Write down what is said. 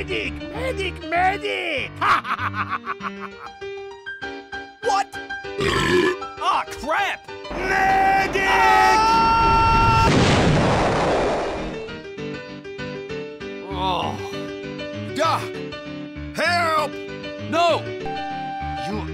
medic! Medic! Medic! What? Ah, crap! Medic! Oh. Doc! Help! No! You